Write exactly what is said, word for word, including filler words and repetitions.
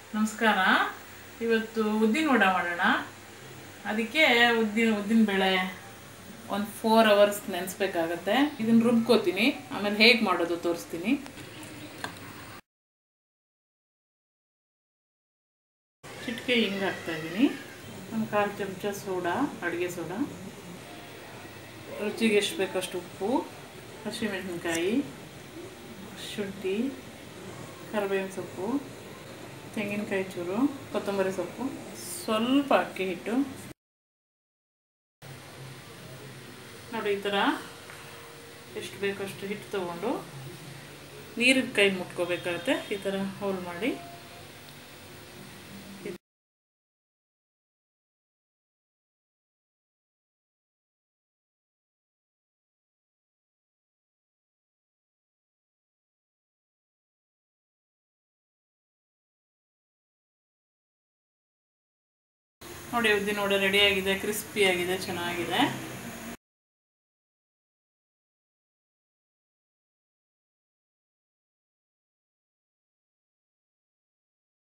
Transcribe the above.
ನಮಸ್ಕಾರ. ಇವತ್ತು ಉದ್ದಿನ ವಡ ಮಾಡೋಣ. ಅದಕ್ಕೆ ಉದ್ದಿನ ಉದ್ದಿನ ಬೇಳೆ ಒಂದು ಫೋರ್ ಅವರ್ಸ್ ನೆನೆಸ್ಬೇಕಾಗತ್ತೆ. ಇದನ್ನು ರುಬ್ಕೋತೀನಿ, ಆಮೇಲೆ ಹೇಗೆ ಮಾಡೋದು ತೋರಿಸ್ತೀನಿ. ಚಿಟಿಕೆ ಹಿಂಗೆ ಹಾಕ್ತಾಯಿದ್ದೀನಿ. ಒಂದು ಕಾಲು ಚಮಚ ಸೋಡಾ, ಅಡುಗೆ ಸೋಡಾ, ರುಚಿಗೆ ಎಷ್ಟು ಬೇಕಷ್ಟು ಉಪ್ಪು, ಹಸಿಮೆಣಸಿನ್ಕಾಯಿ, ಶುಂಠಿ, ಕರಿಬೇವಿನ ಸೊಪ್ಪು, ತೆಂಗಿನಕಾಯಿ ಚೂರು, ಕೊತ್ತಂಬರಿ ಸೊಪ್ಪು, ಸ್ವಲ್ಪ ಅಕ್ಕಿ ಹಿಟ್ಟು. ನೋಡಿ, ಈ ಥರ ಎಷ್ಟು ಬೇಕಷ್ಟು ಹಿಟ್ಟು ತೊಗೊಂಡು ನೀರಿಗೆ ಕೈ ಮುಟ್ಕೋಬೇಕಾಗತ್ತೆ. ಈ ಥರ ಹೋಲ್ ಮಾಡಿ ನೋಡಿ, ಉದ್ದಿನ ವಡೆ ರೆಡಿಯಾಗಿದೆ. ಕ್ರಿಸ್ಪಿಯಾಗಿದೆ, ಚೆನ್ನಾಗಿದೆ.